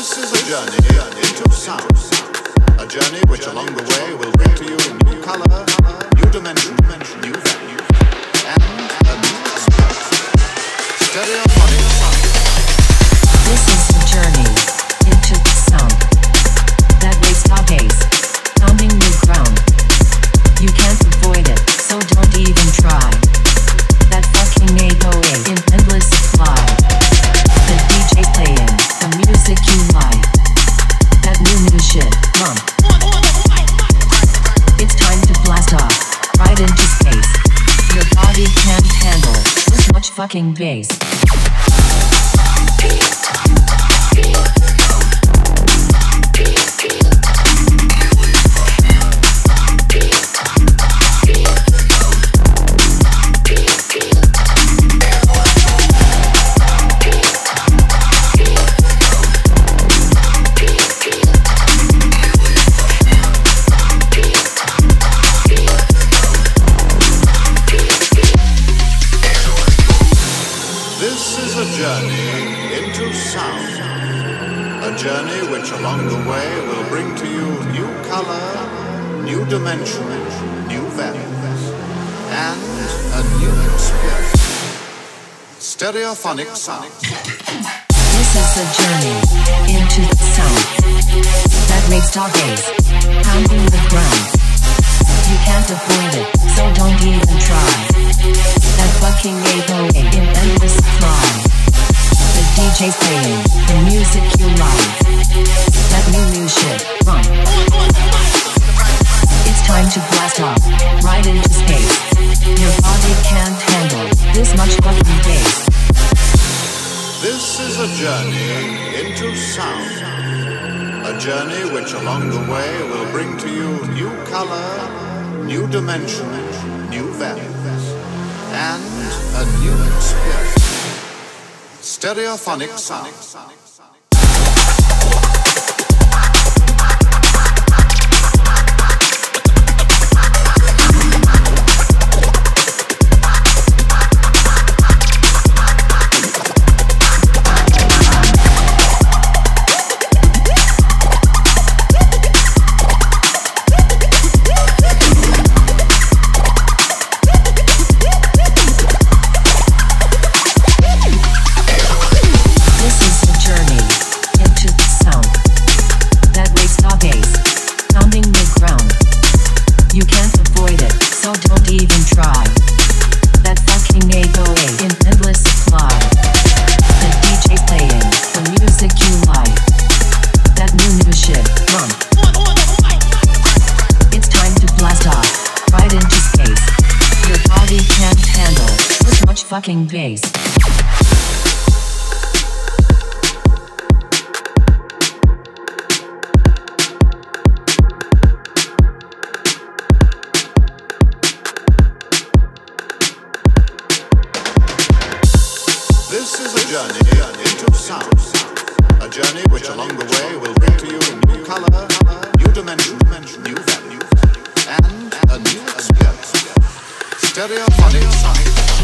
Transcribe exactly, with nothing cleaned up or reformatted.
This is a journey into sound. A journey which along the way will bring to you new color, new dimension, new value, and a new experience. Stereophonic sound. This is the journey into the sound that wakes our base, pounding new ground. You can't avoid it, so don't even try. That fucking eight oh eight in endless supply. The D J's playing the music you like. That new new shit, mom. It's time to blast off, right into space. Your body can't handle this much fucking bass. This is a journey into sound. A journey which along the way will bring to you new color, new dimension, new values, and a new experience. Stereophonic sound. This is the journey into the sound that makes our bass, pounding the ground. You can't avoid it, so don't even try. That fucking eight oh eight in endless supply. The D J's playing the music you like. That new new shit, run. It's time to blast off, right into space. Your body can't handle this much fucking bass. This is a journey into sound. A journey which along the way will bring to you new color, new dimension, new values, and a new experience. Stereophonic sound. You can't avoid it, so don't even try. That fucking eight oh eight in endless supply. The D J's playing the music you like. That new new shit, run. It's time to blast off, right into space. Your body can't handle this much fucking bass. This is a journey into sound. A journey which along the way will bring to you new color, new dimension, new value, and a new experience. Stereophonic sound.